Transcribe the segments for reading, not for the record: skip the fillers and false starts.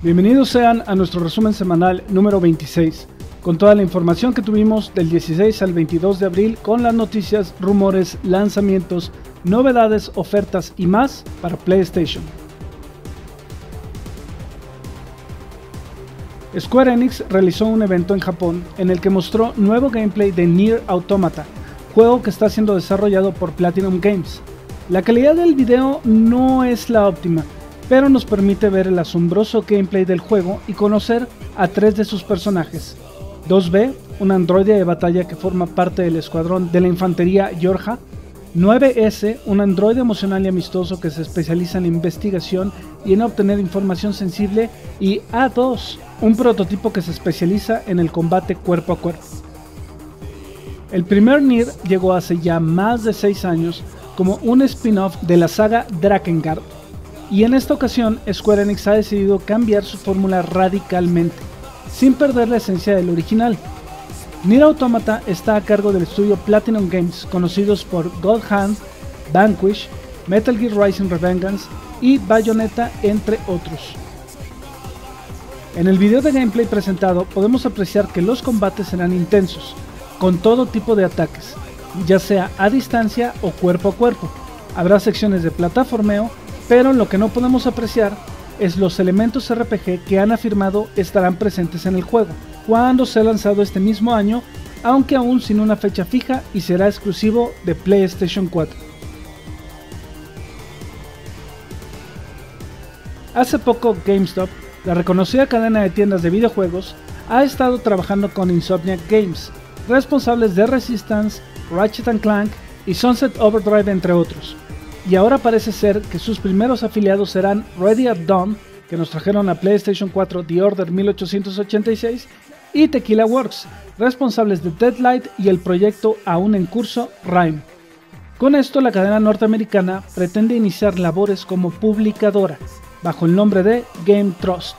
Bienvenidos sean a nuestro resumen semanal número 26, con toda la información que tuvimos del 16 al 22 de abril con las noticias, rumores, lanzamientos, novedades, ofertas y más para PlayStation. Square Enix realizó un evento en Japón en el que mostró nuevo gameplay de Nier Automata, juego que está siendo desarrollado por Platinum Games. La calidad del video no es la óptima, pero nos permite ver el asombroso gameplay del juego y conocer a 3 de sus personajes. 2B, un androide de batalla que forma parte del escuadrón de la infantería Yorha. 9S, un androide emocional y amistoso que se especializa en investigación y en obtener información sensible. Y A2, un prototipo que se especializa en el combate cuerpo a cuerpo. El primer Nier llegó hace ya más de 6 años como un spin-off de la saga Drakengard. Y en esta ocasión Square Enix ha decidido cambiar su fórmula radicalmente, sin perder la esencia del original. Nier Automata está a cargo del estudio Platinum Games, conocidos por God Hand, Vanquish, Metal Gear Rising: Revengeance y Bayonetta, entre otros. En el video de gameplay presentado podemos apreciar que los combates serán intensos, con todo tipo de ataques, ya sea a distancia o cuerpo a cuerpo. Habrá secciones de plataformeo, pero lo que no podemos apreciar es los elementos RPG que han afirmado estarán presentes en el juego, cuando sea lanzado este mismo año, aunque aún sin una fecha fija, y será exclusivo de PlayStation 4. Hace poco GameStop, la reconocida cadena de tiendas de videojuegos, ha estado trabajando con Insomniac Games, responsables de Resistance, Ratchet & Clank y Sunset Overdrive, entre otros. Y ahora parece ser que sus primeros afiliados serán Ready at Dawn, que nos trajeron a PlayStation 4 The Order 1886, y Tequila Works, responsables de Deadlight y el proyecto aún en curso Rime. Con esto, la cadena norteamericana pretende iniciar labores como publicadora, bajo el nombre de Game Trust.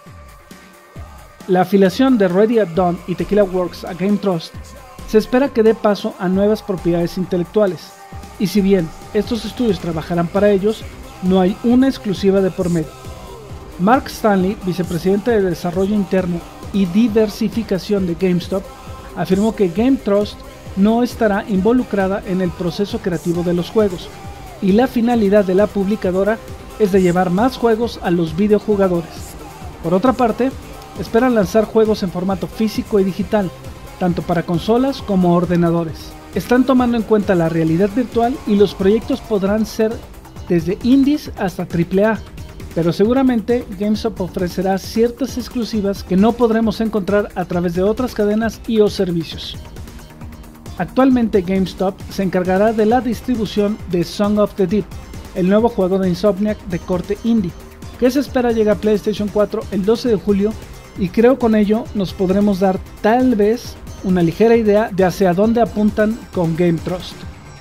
La afiliación de Ready at Dawn y Tequila Works a Game Trust se espera que dé paso a nuevas propiedades intelectuales, y si bien estos estudios trabajarán para ellos, no hay una exclusiva de por medio. Mark Stanley, vicepresidente de Desarrollo Interno y Diversificación de GameStop, afirmó que Game Trust no estará involucrada en el proceso creativo de los juegos, y la finalidad de la publicadora es de llevar más juegos a los videojugadores. Por otra parte, esperan lanzar juegos en formato físico y digital, tanto para consolas como ordenadores. Están tomando en cuenta la realidad virtual y los proyectos podrán ser desde indies hasta AAA, pero seguramente GameStop ofrecerá ciertas exclusivas que no podremos encontrar a través de otras cadenas y o servicios. Actualmente GameStop se encargará de la distribución de Song of the Deep, el nuevo juego de Insomniac de corte indie, que se espera llegue a PlayStation 4 el 12 de julio, y creo con ello nos podremos dar tal vez una ligera idea de hacia dónde apuntan con Game Trust.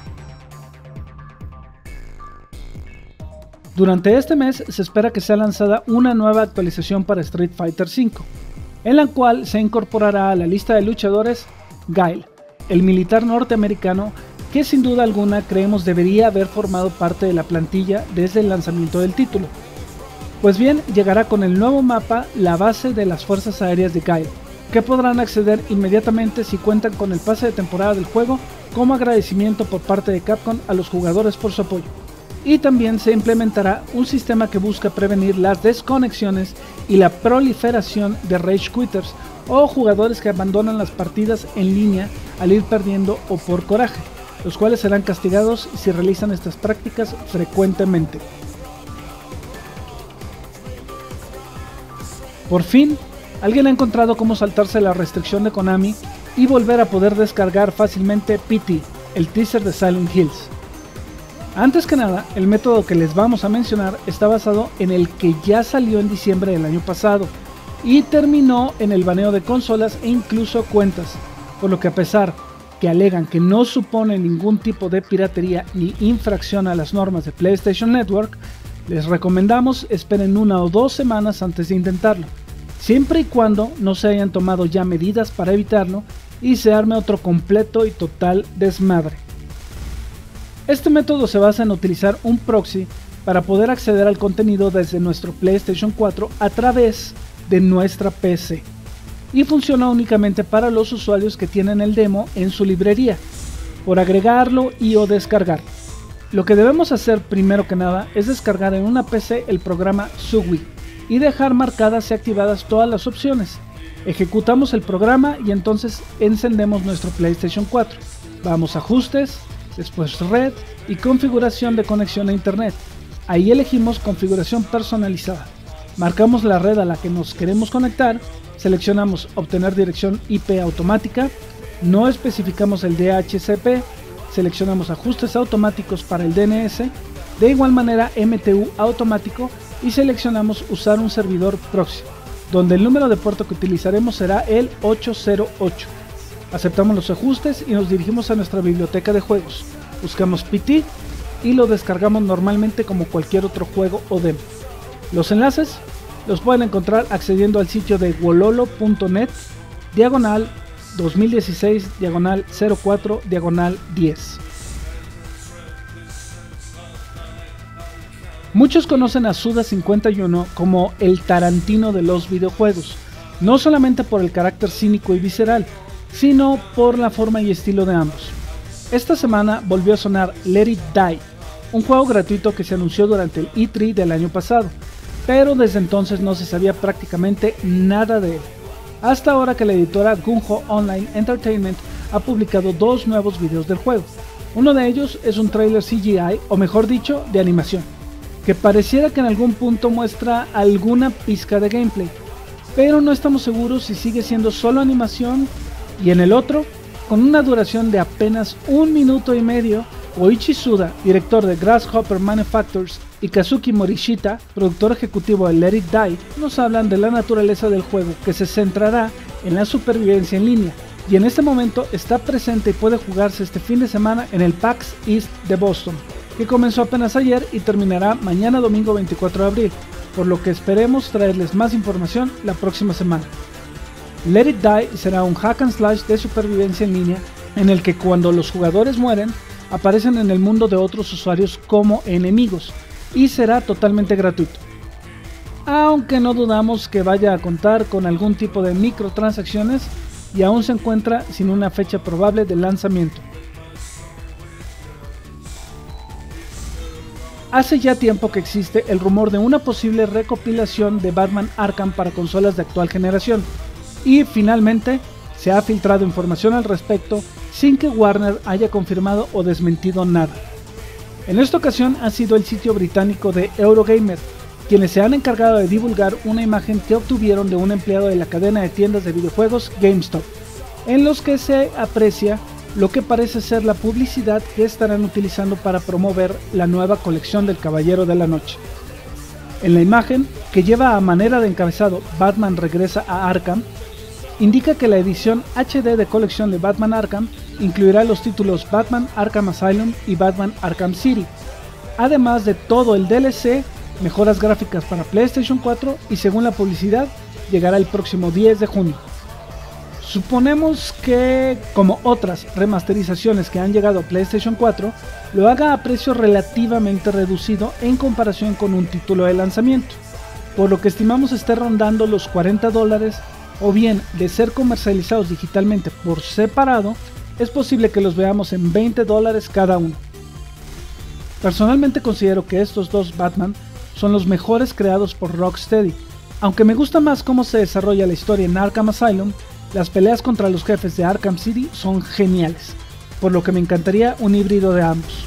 Durante este mes se espera que sea lanzada una nueva actualización para Street Fighter V, en la cual se incorporará a la lista de luchadores Guile, el militar norteamericano que sin duda alguna creemos debería haber formado parte de la plantilla desde el lanzamiento del título. Pues bien, llegará con el nuevo mapa, la base de las fuerzas aéreas de Guile, que podrán acceder inmediatamente si cuentan con el pase de temporada del juego, como agradecimiento por parte de Capcom a los jugadores por su apoyo. Y también se implementará un sistema que busca prevenir las desconexiones y la proliferación de rage quitters, o jugadores que abandonan las partidas en línea al ir perdiendo o por coraje, los cuales serán castigados si realizan estas prácticas frecuentemente. Por fin, alguien ha encontrado cómo saltarse la restricción de Konami y volver a poder descargar fácilmente PT, el teaser de Silent Hills. Antes que nada, el método que les vamos a mencionar está basado en el que ya salió en diciembre del año pasado y terminó en el baneo de consolas e incluso cuentas, por lo que a pesar que alegan que no supone ningún tipo de piratería ni infracción a las normas de PlayStation Network, les recomendamos esperen 1 o 2 semanas antes de intentarlo, siempre y cuando no se hayan tomado ya medidas para evitarlo y se arme otro completo y total desmadre. Este método se basa en utilizar un proxy para poder acceder al contenido desde nuestro PlayStation 4 a través de nuestra PC. Y funciona únicamente para los usuarios que tienen el demo en su librería, por agregarlo y o descargar. Lo que debemos hacer primero que nada es descargar en una PC el programa Zooey y dejar marcadas y activadas todas las opciones. Ejecutamos el programa y entonces encendemos nuestro PlayStation 4. Vamos a ajustes, después red y configuración de conexión a internet. Ahí elegimos configuración personalizada. Marcamos la red a la que nos queremos conectar, seleccionamos obtener dirección IP automática, no especificamos el DHCP, seleccionamos ajustes automáticos para el DNS, de igual manera MTU automático y seleccionamos usar un servidor proxy, donde el número de puerto que utilizaremos será el 808. Aceptamos los ajustes y nos dirigimos a nuestra biblioteca de juegos, buscamos PT y lo descargamos normalmente como cualquier otro juego o demo. Los enlaces los pueden encontrar accediendo al sitio de wololo.net /2016/04/10. Muchos conocen a Suda51 como el Tarantino de los videojuegos, no solamente por el carácter cínico y visceral, sino por la forma y estilo de ambos. Esta semana volvió a sonar Let It Die, un juego gratuito que se anunció durante el E3 del año pasado, pero desde entonces no se sabía prácticamente nada de él, hasta ahora que la editora Gung-Ho Online Entertainment ha publicado dos nuevos videos del juego. Uno de ellos es un trailer CGI, o mejor dicho, de animación, que pareciera que en algún punto muestra alguna pizca de gameplay, pero no estamos seguros si sigue siendo solo animación, y en el otro, con una duración de apenas 1 minuto y medio, Koichi Suda, director de Grasshopper Manufactures, y Kazuki Morishita, productor ejecutivo de Let It Die, nos hablan de la naturaleza del juego, que se centrará en la supervivencia en línea, y en este momento está presente y puede jugarse este fin de semana en el PAX East de Boston, que comenzó apenas ayer y terminará mañana domingo 24 de abril, por lo que esperemos traerles más información la próxima semana. Let It Die será un hack and slash de supervivencia en línea, en el que cuando los jugadores mueren, aparecen en el mundo de otros usuarios como enemigos, y será totalmente gratuito, aunque no dudamos que vaya a contar con algún tipo de microtransacciones y aún se encuentra sin una fecha probable de lanzamiento. Hace ya tiempo que existe el rumor de una posible recopilación de Batman Arkham para consolas de actual generación, y finalmente se ha filtrado información al respecto sin que Warner haya confirmado o desmentido nada. En esta ocasión ha sido el sitio británico de Eurogamer quienes se han encargado de divulgar una imagen que obtuvieron de un empleado de la cadena de tiendas de videojuegos GameStop, en los que se aprecia lo que parece ser la publicidad que estarán utilizando para promover la nueva colección del Caballero de la Noche. En la imagen, que lleva a manera de encabezado Batman regresa a Arkham, indica que la edición HD de colección de Batman Arkham incluirá los títulos Batman Arkham Asylum y Batman Arkham City, además de todo el DLC, mejoras gráficas para PlayStation 4 y según la publicidad llegará el próximo 10 de junio. Suponemos que, como otras remasterizaciones que han llegado a PlayStation 4, lo haga a precio relativamente reducido en comparación con un título de lanzamiento, por lo que estimamos esté rondando los $40, o bien de ser comercializados digitalmente por separado, es posible que los veamos en $20 cada uno. Personalmente considero que estos dos Batman son los mejores creados por Rocksteady, aunque me gusta más cómo se desarrolla la historia en Arkham Asylum. Las peleas contra los jefes de Arkham City son geniales, por lo que me encantaría un híbrido de ambos.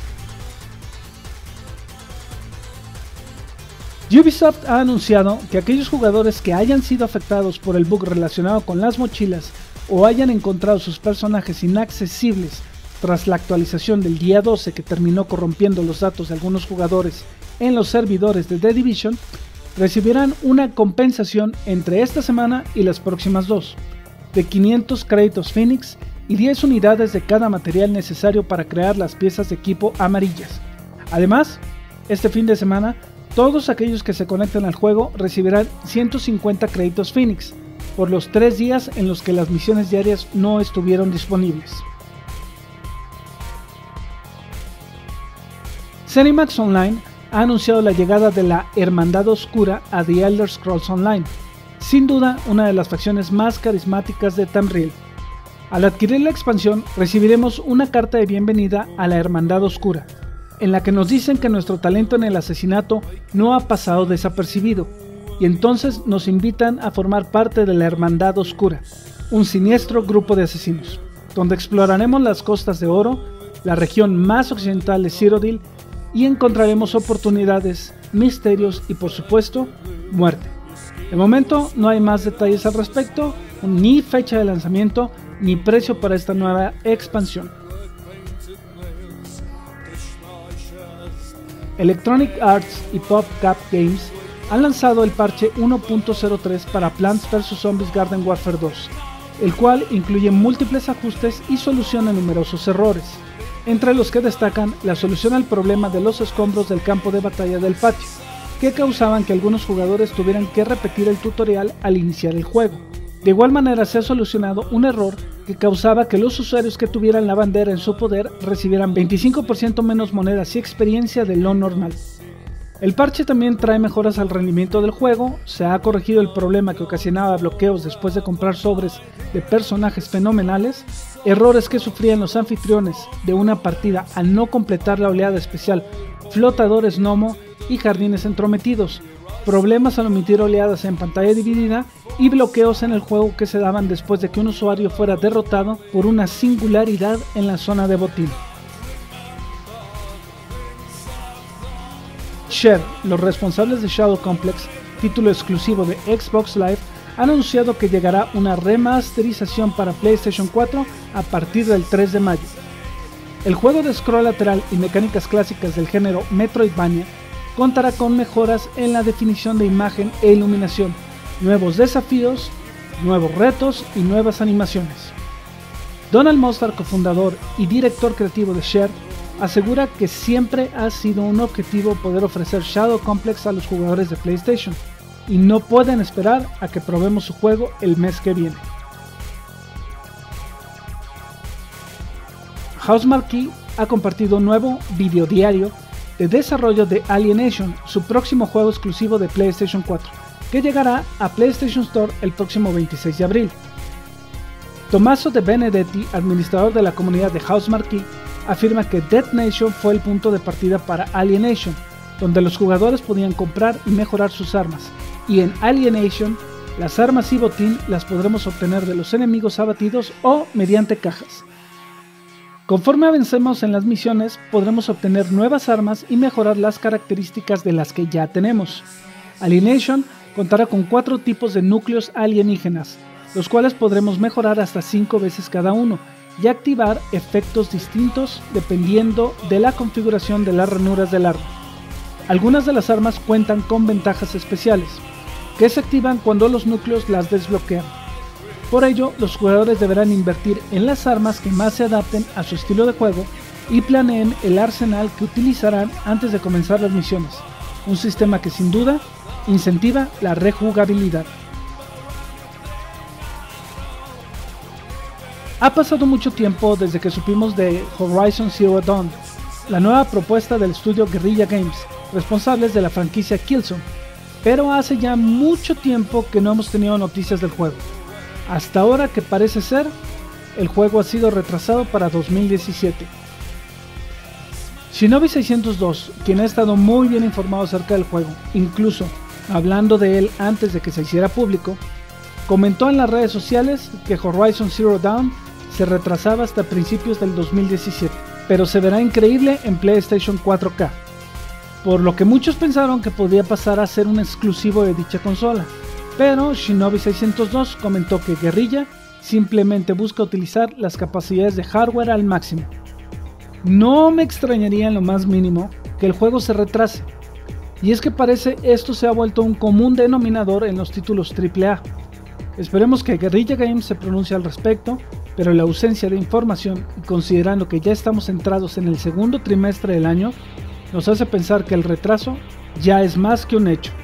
Ubisoft ha anunciado que aquellos jugadores que hayan sido afectados por el bug relacionado con las mochilas o hayan encontrado sus personajes inaccesibles tras la actualización del día 12 que terminó corrompiendo los datos de algunos jugadores en los servidores de The Division, recibirán una compensación entre esta semana y las próximas dos, de 500 créditos Phoenix y 10 unidades de cada material necesario para crear las piezas de equipo amarillas. Además, este fin de semana, todos aquellos que se conecten al juego recibirán 150 créditos Phoenix por los 3 días en los que las misiones diarias no estuvieron disponibles. ZeniMax Online ha anunciado la llegada de la Hermandad Oscura a The Elder Scrolls Online, sin duda una de las facciones más carismáticas de Tamriel. Al adquirir la expansión, recibiremos una carta de bienvenida a la Hermandad Oscura, en la que nos dicen que nuestro talento en el asesinato no ha pasado desapercibido, y entonces nos invitan a formar parte de la Hermandad Oscura, un siniestro grupo de asesinos, donde exploraremos las costas de Oro, la región más occidental de Cyrodiil, y encontraremos oportunidades, misterios y por supuesto, muerte. De momento no hay más detalles al respecto, ni fecha de lanzamiento, ni precio para esta nueva expansión. Electronic Arts y PopCap Games han lanzado el parche 1.03 para Plants vs Zombies Garden Warfare 2, el cual incluye múltiples ajustes y soluciona numerosos errores, entre los que destacan la solución al problema de los escombros del campo de batalla del patio, que causaban que algunos jugadores tuvieran que repetir el tutorial al iniciar el juego. De igual manera se ha solucionado un error que causaba que los usuarios que tuvieran la bandera en su poder recibieran 25% menos monedas y experiencia de lo normal. El parche también trae mejoras al rendimiento del juego, se ha corregido el problema que ocasionaba bloqueos después de comprar sobres de personajes fenomenales, errores que sufrían los anfitriones de una partida al no completar la oleada especial, flotadores gnomo y jardines entrometidos, problemas al omitir oleadas en pantalla dividida y bloqueos en el juego que se daban después de que un usuario fuera derrotado por una singularidad en la zona de botín. Share, los responsables de Shadow Complex, título exclusivo de Xbox Live, han anunciado que llegará una remasterización para PlayStation 4 a partir del 3 de mayo. El juego de scroll lateral y mecánicas clásicas del género Metroidvania contará con mejoras en la definición de imagen e iluminación, nuevos desafíos, nuevos retos y nuevas animaciones. Donald Mostar, cofundador y director creativo de Share, asegura que siempre ha sido un objetivo poder ofrecer Shadow Complex a los jugadores de PlayStation, y no pueden esperar a que probemos su juego el mes que viene. Housemarque ha compartido un nuevo videodiario de desarrollo de Alienation, su próximo juego exclusivo de PlayStation 4, que llegará a PlayStation Store el próximo 26 de abril. Tommaso De Benedetti, administrador de la comunidad de Housemarque, afirma que Dead Nation fue el punto de partida para Alienation, donde los jugadores podían comprar y mejorar sus armas, y en Alienation, las armas y botín las podremos obtener de los enemigos abatidos o mediante cajas. Conforme avancemos en las misiones, podremos obtener nuevas armas y mejorar las características de las que ya tenemos. Alienation contará con 4 tipos de núcleos alienígenas, los cuales podremos mejorar hasta 5 veces cada uno, y activar efectos distintos dependiendo de la configuración de las ranuras del arma. Algunas de las armas cuentan con ventajas especiales, que se activan cuando los núcleos las desbloquean. Por ello, los jugadores deberán invertir en las armas que más se adapten a su estilo de juego y planeen el arsenal que utilizarán antes de comenzar las misiones, un sistema que sin duda incentiva la rejugabilidad. Ha pasado mucho tiempo desde que supimos de Horizon Zero Dawn, la nueva propuesta del estudio Guerrilla Games, responsables de la franquicia Killzone, pero hace ya mucho tiempo que no hemos tenido noticias del juego. Hasta ahora que parece ser, el juego ha sido retrasado para 2017. Shinobi 602, quien ha estado muy bien informado acerca del juego, incluso hablando de él antes de que se hiciera público, comentó en las redes sociales que Horizon Zero Dawn se retrasaba hasta principios del 2017, pero se verá increíble en PlayStation 4K, por lo que muchos pensaron que podía pasar a ser un exclusivo de dicha consola, pero Shinobi 602 comentó que Guerrilla simplemente busca utilizar las capacidades de hardware al máximo. No me extrañaría en lo más mínimo que el juego se retrase, y es que parece esto se ha vuelto un común denominador en los títulos AAA. Esperemos que Guerrilla Games se pronuncie al respecto, pero la ausencia de información y considerando que ya estamos centrados en el segundo trimestre del año, nos hace pensar que el retraso ya es más que un hecho.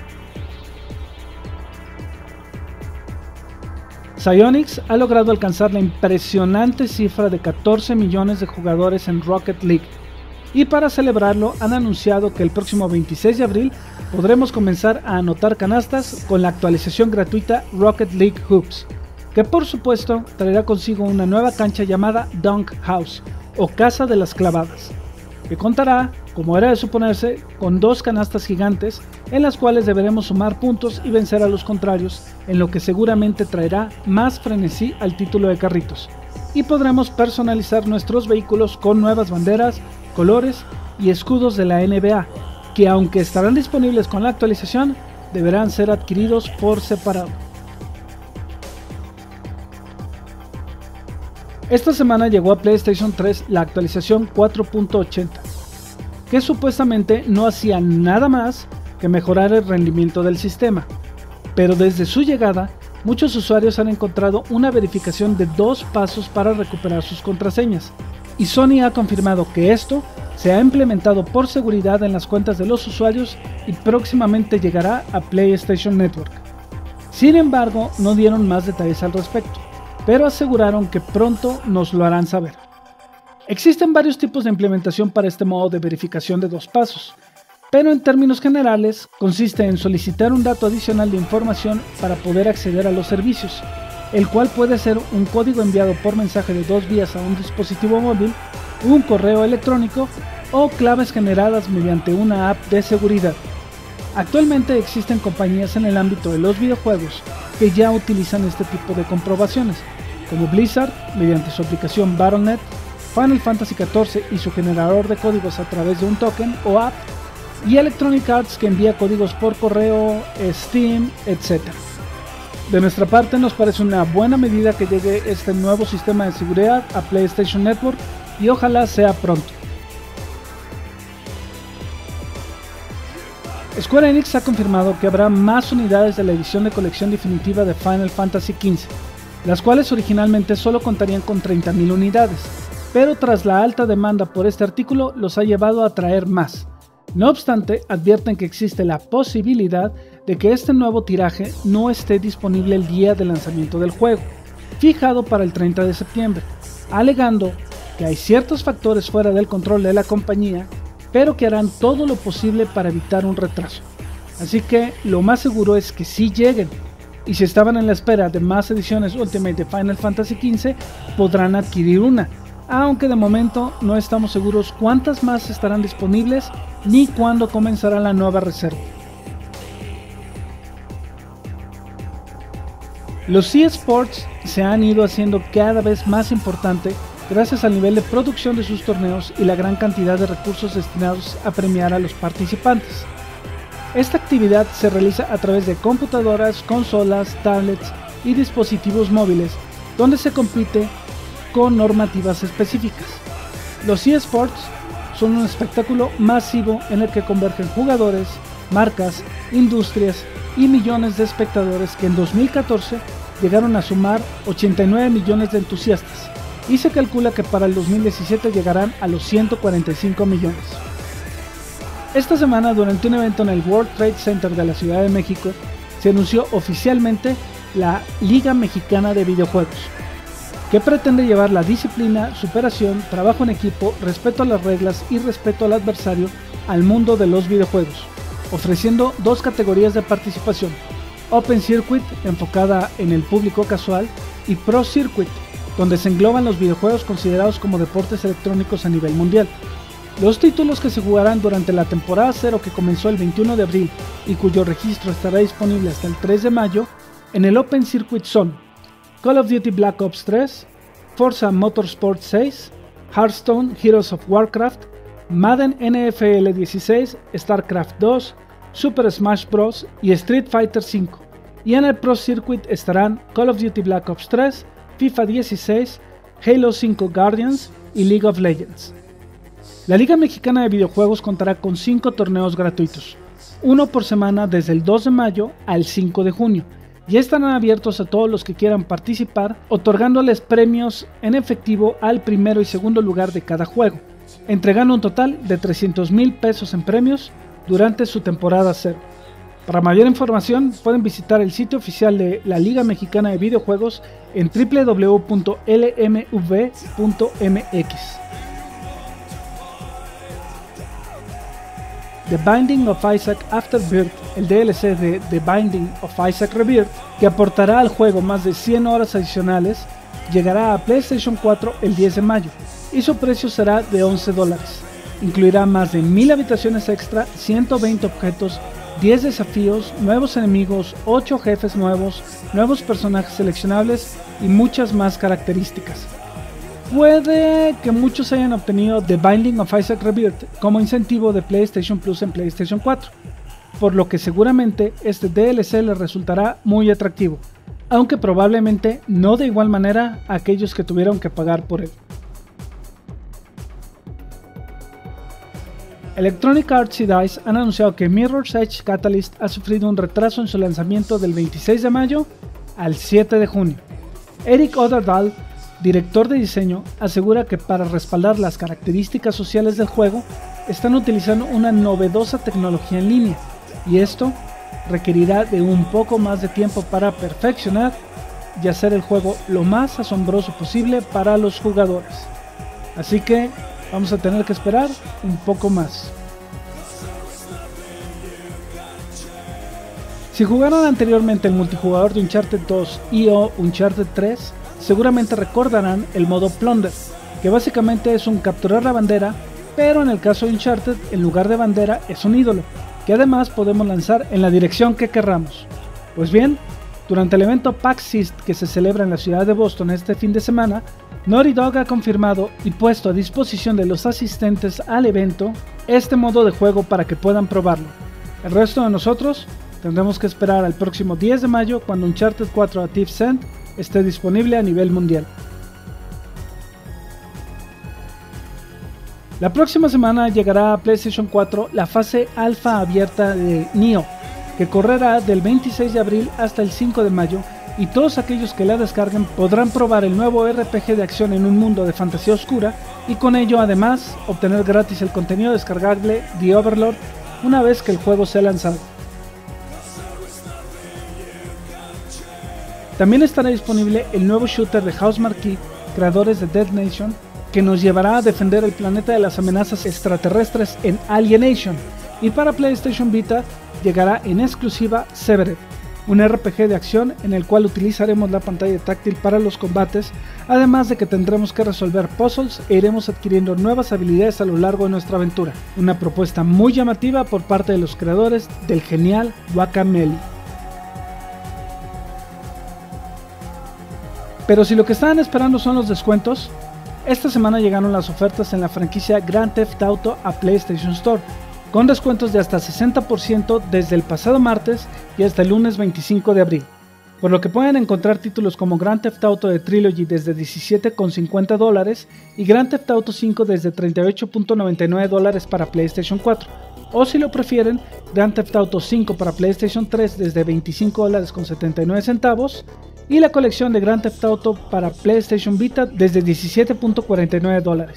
Psyonix ha logrado alcanzar la impresionante cifra de 14 millones de jugadores en Rocket League, y para celebrarlo han anunciado que el próximo 26 de abril podremos comenzar a anotar canastas con la actualización gratuita Rocket League Hoops, que por supuesto traerá consigo una nueva cancha llamada Dunk House o Casa de las Clavadas, que contará, como era de suponerse, con 2 canastas gigantes en las cuales deberemos sumar puntos y vencer a los contrarios, en lo que seguramente traerá más frenesí al título de carritos, y podremos personalizar nuestros vehículos con nuevas banderas, colores y escudos de la NBA, que aunque estarán disponibles con la actualización, deberán ser adquiridos por separado. Esta semana llegó a PlayStation 3 la actualización 4.80, que supuestamente no hacía nada más que mejorar el rendimiento del sistema, pero desde su llegada, muchos usuarios han encontrado una verificación de 2 pasos para recuperar sus contraseñas, y Sony ha confirmado que esto se ha implementado por seguridad en las cuentas de los usuarios y próximamente llegará a PlayStation Network. Sin embargo, no dieron más detalles al respecto, pero aseguraron que pronto nos lo harán saber. Existen varios tipos de implementación para este modo de verificación de 2 pasos, pero en términos generales consiste en solicitar un dato adicional de información para poder acceder a los servicios, el cual puede ser un código enviado por mensaje de 2 vías a un dispositivo móvil, un correo electrónico o claves generadas mediante una app de seguridad. Actualmente existen compañías en el ámbito de los videojuegos que ya utilizan este tipo de comprobaciones, como Blizzard mediante su aplicación Battle.net, Final Fantasy XIV y su generador de códigos a través de un token o app, y Electronic Arts que envía códigos por correo, Steam, etc. De nuestra parte nos parece una buena medida que llegue este nuevo sistema de seguridad a PlayStation Network y ojalá sea pronto. Square Enix ha confirmado que habrá más unidades de la edición de colección definitiva de Final Fantasy XV, las cuales originalmente solo contarían con 30.000 unidades, pero tras la alta demanda por este artículo los ha llevado a traer más. No obstante, advierten que existe la posibilidad de que este nuevo tiraje no esté disponible el día de lanzamiento del juego, fijado para el 30 de septiembre, alegando que hay ciertos factores fuera del control de la compañía, pero que harán todo lo posible para evitar un retraso. Así que lo más seguro es que sí lleguen, y si estaban en la espera de más ediciones Ultimate de Final Fantasy XV, podrán adquirir una, aunque de momento no estamos seguros cuántas más estarán disponibles ni cuándo comenzará la nueva reserva. Los eSports se han ido haciendo cada vez más importante gracias al nivel de producción de sus torneos y la gran cantidad de recursos destinados a premiar a los participantes. Esta actividad se realiza a través de computadoras, consolas, tablets y dispositivos móviles, donde se compite con normativas específicas. Los eSports son un espectáculo masivo en el que convergen jugadores, marcas, industrias y millones de espectadores que en 2014 llegaron a sumar 89 millones de entusiastas, y se calcula que para el 2017 llegarán a los 145 millones. Esta semana, durante un evento en el World Trade Center de la Ciudad de México, se anunció oficialmente la Liga Mexicana de Videojuegos, que pretende llevar la disciplina, superación, trabajo en equipo, respeto a las reglas y respeto al adversario al mundo de los videojuegos, ofreciendo 2 categorías de participación: Open Circuit, enfocada en el público casual, y Pro Circuit, donde se engloban los videojuegos considerados como deportes electrónicos a nivel mundial. Los títulos que se jugarán durante la temporada 0, que comenzó el 21 de abril y cuyo registro estará disponible hasta el 3 de mayo, en el Open Circuit son Call of Duty Black Ops 3, Forza Motorsport 6, Hearthstone Heroes of Warcraft, Madden NFL 16, StarCraft 2, Super Smash Bros. Y Street Fighter 5. Y en el Pro Circuit estarán Call of Duty Black Ops 3, FIFA 16, Halo 5 Guardians y League of Legends. La Liga Mexicana de Videojuegos contará con 5 torneos gratuitos, uno por semana desde el 2 de mayo al 5 de junio, y estarán abiertos a todos los que quieran participar, otorgándoles premios en efectivo al primero y segundo lugar de cada juego, entregando un total de 300,000 pesos en premios durante su temporada 0. Para mayor información pueden visitar el sitio oficial de la Liga Mexicana de Videojuegos en www.lmv.mx. The Binding of Isaac Afterbirth, el DLC de The Binding of Isaac Rebirth, que aportará al juego más de 100 horas adicionales, llegará a PlayStation 4 el 10 de mayo y su precio será de $11. Incluirá más de 1000 habitaciones extra, 120 objetos, 10 desafíos, nuevos enemigos, 8 jefes nuevos, nuevos personajes seleccionables y muchas más características. Puede que muchos hayan obtenido The Binding of Isaac Rebirth como incentivo de PlayStation Plus en PlayStation 4, por lo que seguramente este DLC les resultará muy atractivo, aunque probablemente no de igual manera a aquellos que tuvieron que pagar por él. Electronic Arts y DICE han anunciado que Mirror's Edge Catalyst ha sufrido un retraso en su lanzamiento del 26 de mayo al 7 de junio. Eric Oderdahl, director de diseño, asegura que para respaldar las características sociales del juego, están utilizando una novedosa tecnología en línea, y esto requerirá de un poco más de tiempo para perfeccionar y hacer el juego lo más asombroso posible para los jugadores. Así que vamos a tener que esperar un poco más. Si jugaron anteriormente el multijugador de Uncharted 2 y o Uncharted 3, seguramente recordarán el modo Plunder, que básicamente es un capturar la bandera, pero en el caso de Uncharted, en lugar de bandera es un ídolo, que además podemos lanzar en la dirección que querramos. Pues bien, durante el evento PAX East que se celebra en la ciudad de Boston este fin de semana, Naughty Dog ha confirmado y puesto a disposición de los asistentes al evento este modo de juego para que puedan probarlo. El resto de nosotros tendremos que esperar al próximo 10 de mayo cuando Uncharted 4 A Thief's End esté disponible a nivel mundial. La próxima semana llegará a PlayStation 4 la fase alfa abierta de Nioh, que correrá del 26 de abril hasta el 5 de mayo, y todos aquellos que la descarguen podrán probar el nuevo RPG de acción en un mundo de fantasía oscura, y con ello además obtener gratis el contenido descargable The Overlord una vez que el juego sea lanzado. También estará disponible el nuevo shooter de Housemarque, creadores de Dead Nation, que nos llevará a defender el planeta de las amenazas extraterrestres en Alienation, y para PlayStation Vita llegará en exclusiva Severed, un RPG de acción en el cual utilizaremos la pantalla táctil para los combates, además de que tendremos que resolver puzzles e iremos adquiriendo nuevas habilidades a lo largo de nuestra aventura, una propuesta muy llamativa por parte de los creadores del genial Guacamelee. Pero si lo que estaban esperando son los descuentos, esta semana llegaron las ofertas en la franquicia Grand Theft Auto a PlayStation Store, con descuentos de hasta 60% desde el pasado martes y hasta el lunes 25 de abril, por lo que pueden encontrar títulos como Grand Theft Auto The Trilogy desde $17,50 y Grand Theft Auto 5 desde $38,99 para PlayStation 4, o si lo prefieren, Grand Theft Auto 5 para PlayStation 3 desde $25,79 y la colección de Grand Theft Auto para PlayStation Vita desde $17,49.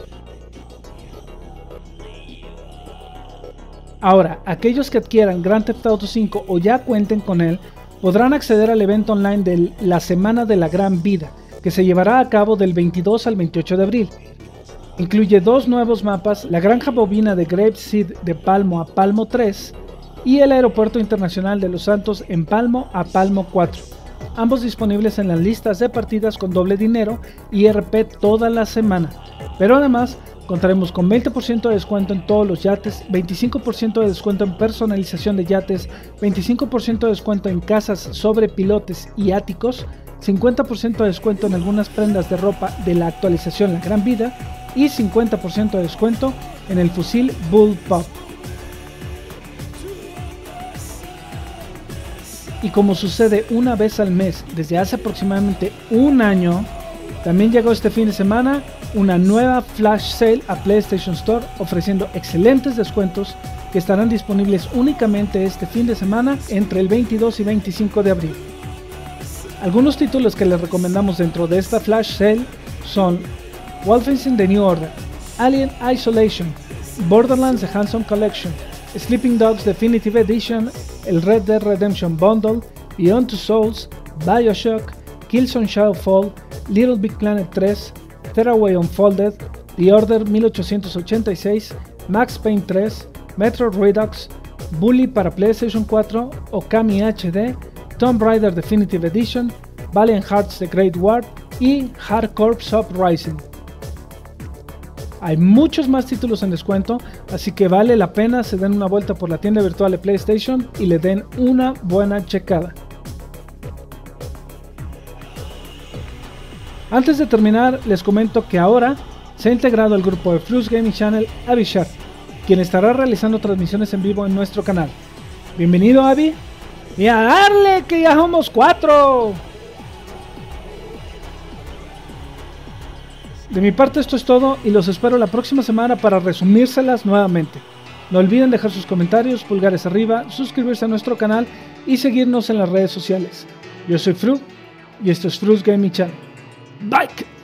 Ahora, aquellos que adquieran Grand Theft Auto 5 o ya cuenten con él, podrán acceder al evento online de la Semana de la Gran Vida, que se llevará a cabo del 22 al 28 de abril. Incluye dos nuevos mapas, la granja bovina de Grapeseed de Palmo a Palmo 3 y el aeropuerto internacional de Los Santos en Palmo a Palmo 4. Ambos disponibles en las listas de partidas con doble dinero y RP toda la semana, pero además contaremos con 20% de descuento en todos los yates, 25% de descuento en personalización de yates, 25% de descuento en casas sobre pilotes y áticos, 50% de descuento en algunas prendas de ropa de la actualización La Gran Vida y 50% de descuento en el fusil Bullpup. Y como sucede una vez al mes desde hace aproximadamente un año, también llegó este fin de semana una nueva flash sale a PlayStation Store ofreciendo excelentes descuentos que estarán disponibles únicamente este fin de semana entre el 22 y 25 de abril. Algunos títulos que les recomendamos dentro de esta flash sale son Wolfenstein The New Order, Alien Isolation, Borderlands The Handsome Collection, Sleeping Dogs Definitive Edition, el Red Dead Redemption Bundle, Beyond Two Souls, BioShock, Killzone Shadowfall, Little Big Planet 3, Tearaway Unfolded, The Order 1886, Max Payne 3, Metro Redux, Bully para PlayStation 4, Okami HD, Tomb Raider Definitive Edition, Valiant Hearts The Great War y Hard Corps Uprising. Hay muchos más títulos en descuento, así que vale la pena se den una vuelta por la tienda virtual de PlayStation y le den una buena checada. Antes de terminar, les comento que ahora se ha integrado al grupo de Flux Gaming Channel Avi Sharp, quien estará realizando transmisiones en vivo en nuestro canal. Bienvenido, Avi, y a darle que ya somos 4. De mi parte esto es todo y los espero la próxima semana para resumírselas nuevamente. No olviden dejar sus comentarios, pulgares arriba, suscribirse a nuestro canal y seguirnos en las redes sociales. Yo soy Fru y esto es Flux Gaming Channel. Bye.